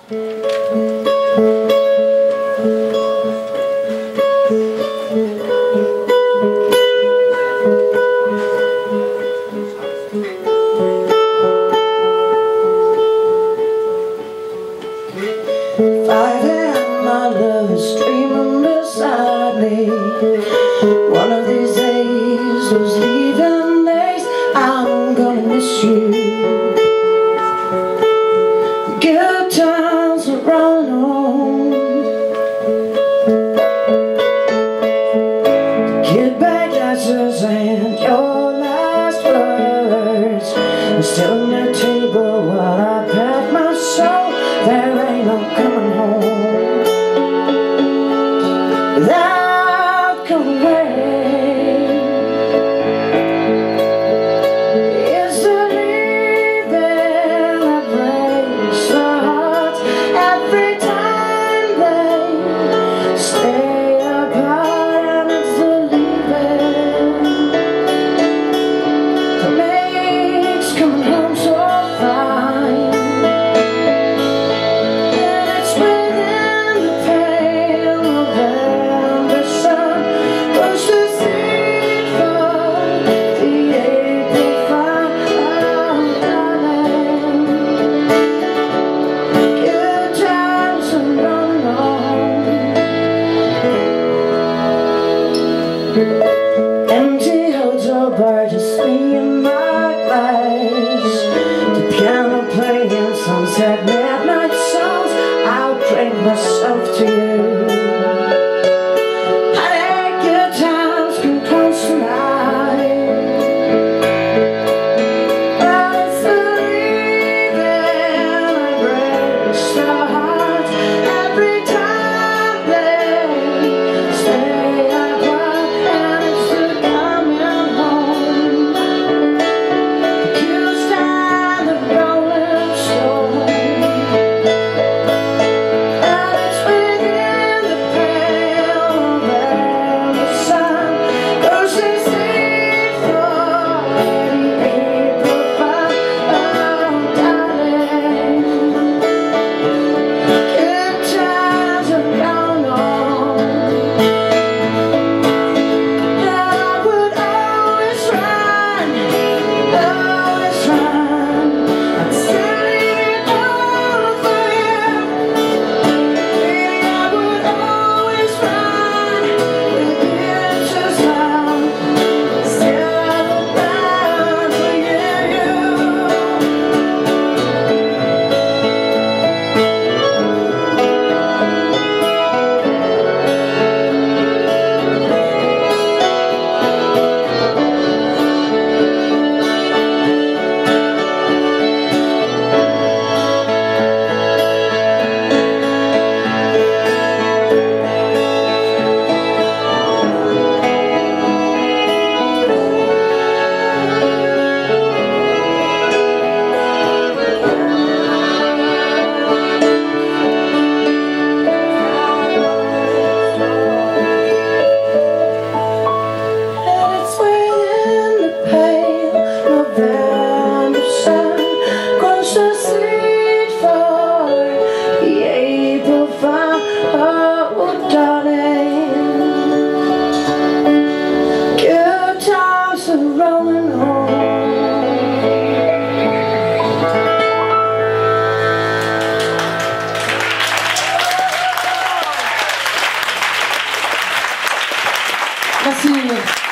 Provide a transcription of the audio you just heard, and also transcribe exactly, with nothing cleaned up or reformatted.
Fighting, my love is dreaming beside me. One of these days, those leaving days, I'm gonna miss you. Good times are rolling on. Goodbye glasses and your last words are still on the table while I pack my soul. There ain't no coming home without coming away. It's the leaving that breaks the heart every time they stay apart. And it's the leaving that makes coming home so fine. Empty hotel bar, just me and my glass. The piano playing some sad midnight songs. I'll drink myself to you. Honey, good times can close tonight. But it's the leaving that breaks the heart every time they stay apart. Merci.